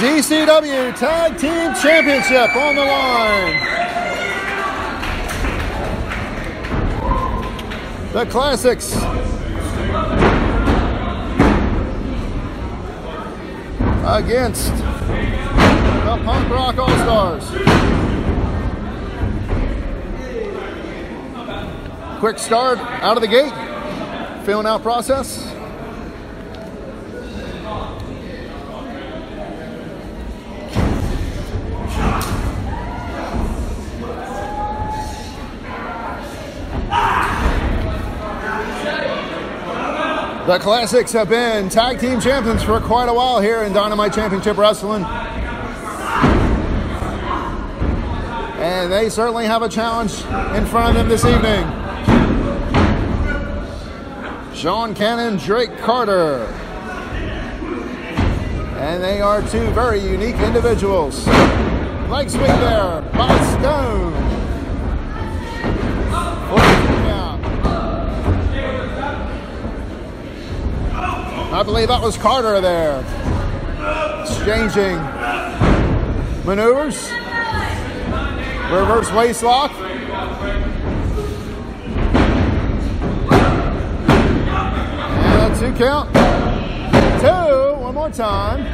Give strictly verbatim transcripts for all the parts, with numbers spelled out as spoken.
D C W Tag Team Championship on the line. The Classics against the Punk Rock All-Stars. Quick start out of the gate. Feeling out process. The Classics have been tag team champions for quite a while here in Dynamite Championship Wrestling. And they certainly have a challenge in front of them this evening. Sean Cannon, Drake Carter. And they are two very unique individuals. Leg sweep there by Stone. I believe that was Carter there. Exchanging maneuvers. Reverse waist lock. And a two count. Two, one more time.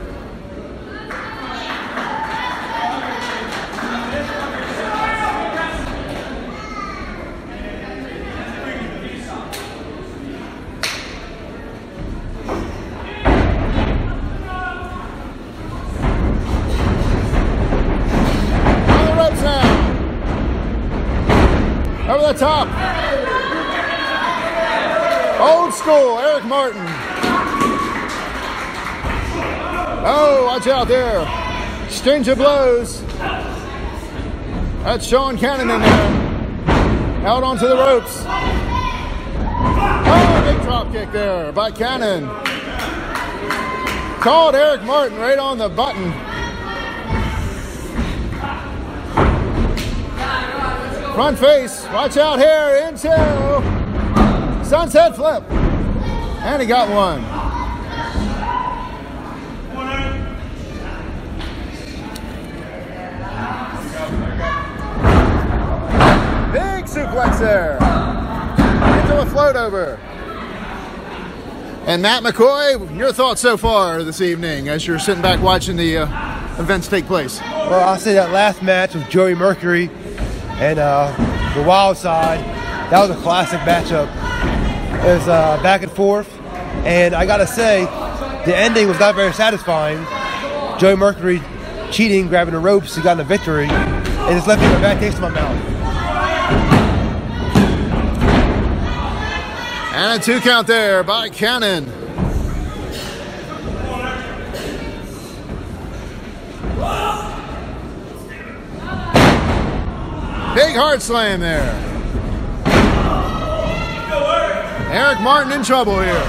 Over the top. Old school, Eric Martin. Oh, watch out there. Exchange of blows. That's Sean Cannon in there. Out onto the ropes. Oh, big drop kick there by Cannon. Called Eric Martin right on the button. Front face, watch out here, into sunset flip. And he got one. Big suplex there. Into a float over. And Matt McCoy, your thoughts so far this evening as you're sitting back watching the uh, events take place? Well, I'll say that last match with Joey Mercury and uh, the Wild Side, that was a classic matchup. It was uh, back and forth, and I gotta say, the ending was not very satisfying. Joey Mercury cheating, grabbing the ropes, he got a victory, and it's left me with a bad taste in my mouth. And a two count there by Cannon. Big hard slam there. Eric Martin in trouble here.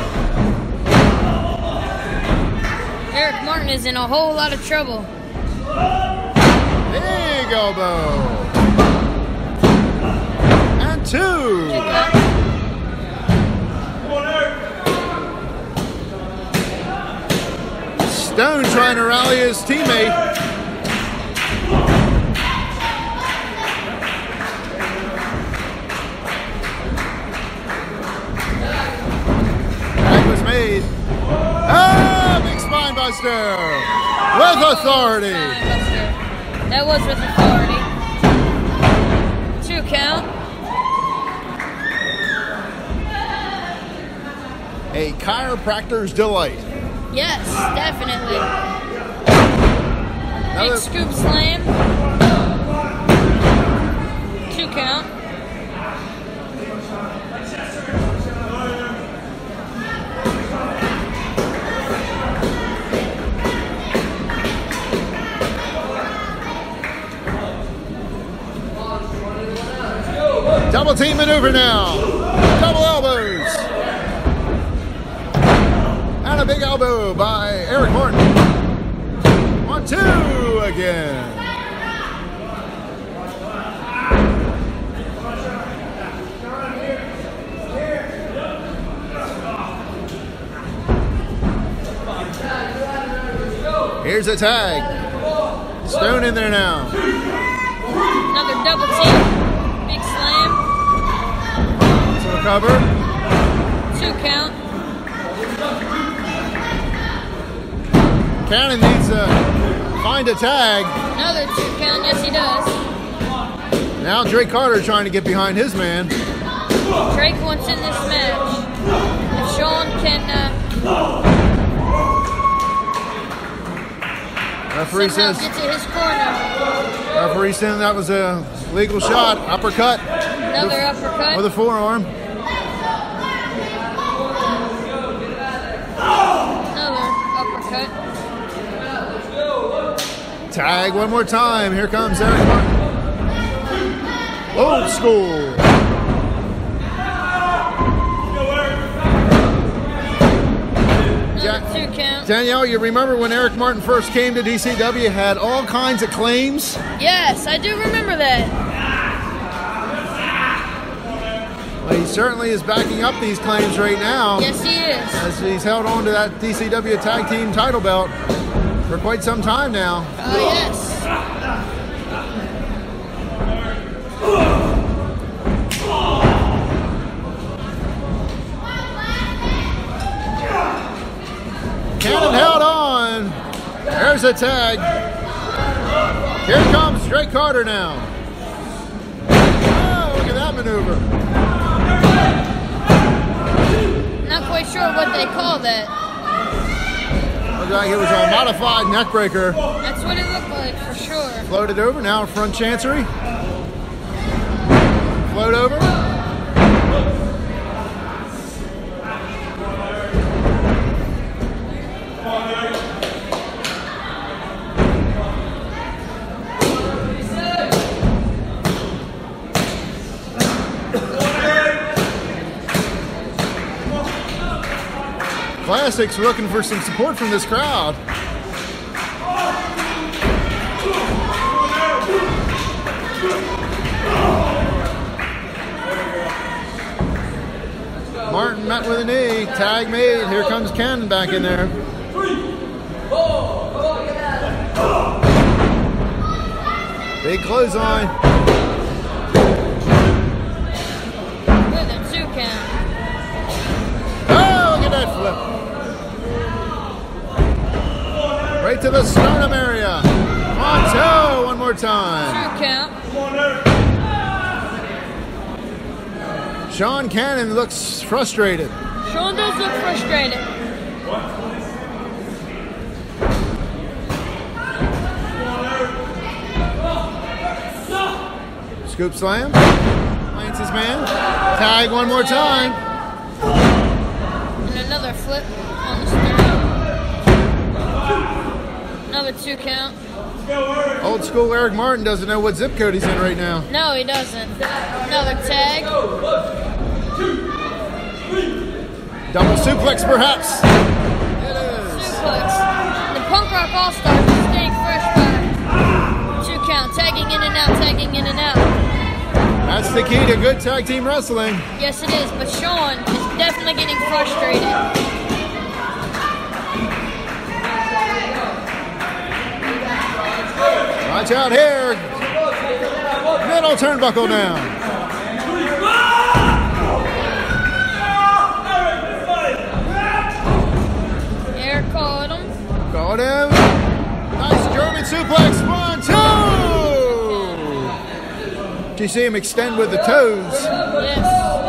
Eric Martin is in a whole lot of trouble. Big elbow. And two. Stone trying to rally his teammate. Made. Ah, big spine buster with authority. That was with authority. Two count. A chiropractor's delight. Yes, definitely. Another big scoop slam. Two count. Double team maneuver now. Double elbows. And a big elbow by Eric Martin. One, two again. Here's a tag. Stone in there now. Another double team. Big slam. To the cover. Two count. Cannon needs to find a tag. Another two count. Yes, he does. Now Drake Carter trying to get behind his man. Drake wants in this match. If Sean can uh, referee somehow says, get to his corner. referee saying that was a legal shot. Uppercut. Another with, uppercut. With a forearm. Another uppercut. Tag one more time. Here comes Eric Martin. Old school. Another two count. Danielle, you remember when Eric Martin first came to D C W, had all kinds of claims? Yes, I do remember that. Well, he certainly is backing up these claims right now. Yes, he is. As he's held on to that D C W Tag Team title belt for quite some time now. Oh, yes. Cannon held on. There's a tag. Here comes Drake Carter now. Oh, look at that maneuver. Not quite sure what they call that. Looked like it was a modified neckbreaker. That's what it looked like for sure. Floated over, now front chancery. Float over. Classics looking for some support from this crowd. Martin met with a knee. Tag made. Here comes Cannon back in there. Big clothesline. With a two count. Oh, look at that flip. Right to the sternum area. On toe one more time. Two count. Sean Cannon looks frustrated. Sean does look frustrated. Scoop slam. Lands his man. Tag one more time. And another flip on the sternum. Another two count. Old school Eric Martin doesn't know what zip code he's in right now. No, he doesn't. Another tag. Double suplex, perhaps. It is. Suplex. The Punk Rock All-Stars are staying fresh by two count. Tagging in and out, tagging in and out. That's the key to good tag team wrestling. Yes, it is. But Sean is definitely getting frustrated. Watch out here. Middle turnbuckle down. Eric caught him. Caught him. Nice German suplex. One, two. You see him extend with the toes. Yes.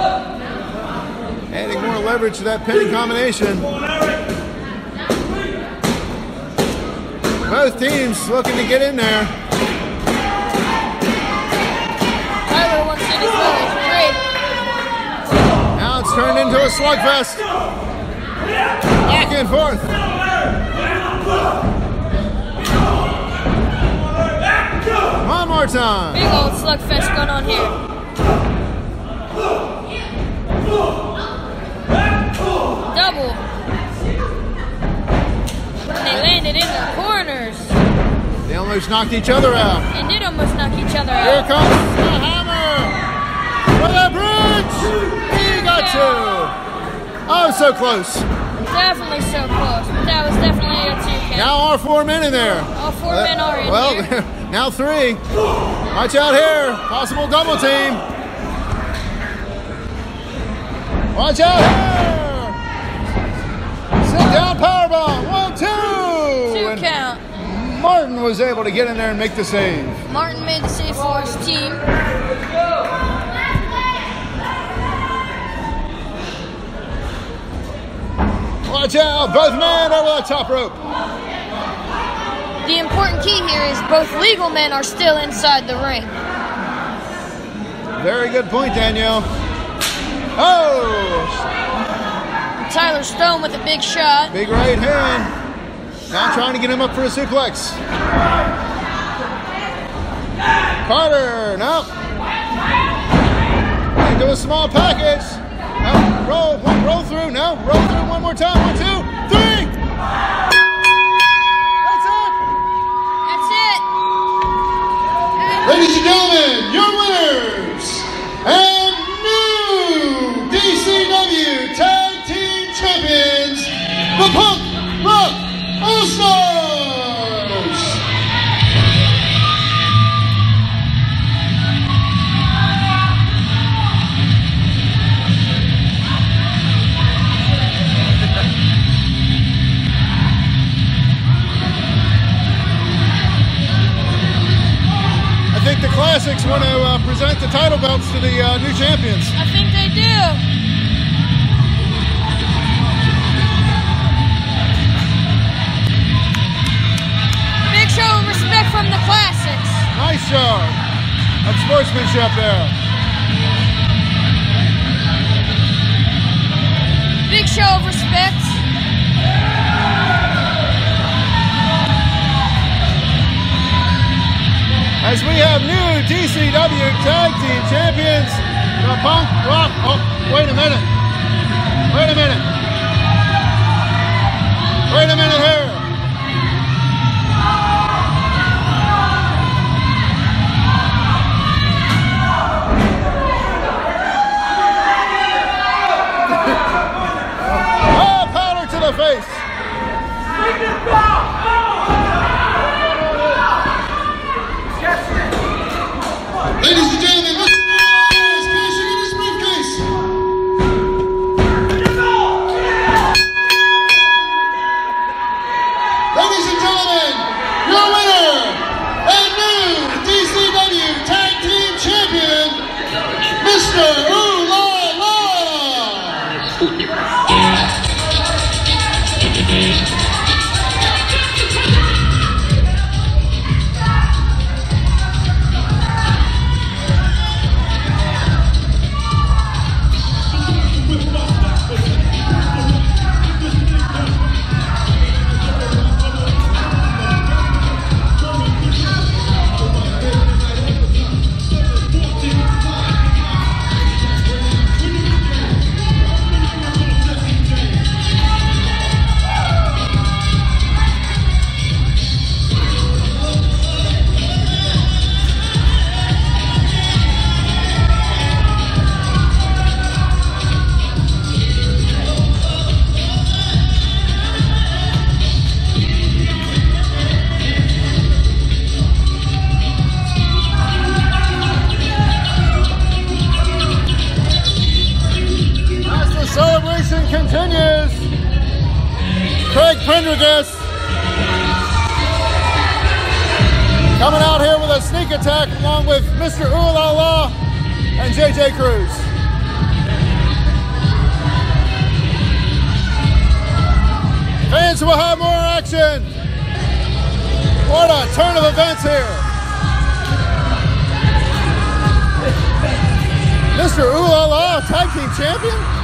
Adding more leverage to that pinning combination. Both teams looking to get in there. Tyler wants in his village. Great. Now it's turned into a slugfest. Back and forth. One more time. Big old slugfest going on here. Double. And they landed in the corners. They almost knocked each other out. And did almost knock each other Here out. comes the hammer. For the bridge. He got two. Oh, so close. Definitely so close. But that was definitely a two count. Now Now all four men in there. All four uh, men are in well, here. Well, now three. Watch out here. Possible double team. Watch out here. Sit down powerbomb. One, two. Two and count. Martin was able to get in there and make the save. Martin made the save for his team. Watch out, both men over the top rope. The important key here is both legal men are still inside the ring. Very good point, Danielle. Oh! Tyler Stone with a big shot. Big right hand. Now trying to get him up for a suplex. Carter, no. Into a small package. No, roll, one, roll through, no, roll through one more time, one, two, three! That's it! That's it! And Ladies and gentlemen, your winners and new D C W Tag Team Champions, the Punk Rock All-Stars! I think the Classics want to uh, present the title belts to the uh, new champions. I think they do. Big show of respect from the Classics. Nice job of sportsmanship there. Big show of respect. As we have new D C W Tag Team Champions, the Punk Rock. Oh, wait a minute. Wait a minute. Wait a minute here. Oh, powder to the face. Ladies and gentlemen, look at this cashing in his briefcase. Ladies and gentlemen, your winner and new D C W Tag Team Champion, Mister Ooh La La. Celebration continues. Craig Prendergast coming out here with a sneak attack along with Mister Ooh La La and J J Cruz. Fans will have more action. What a turn of events here. Mister Ooh La La, Tag Team Champion?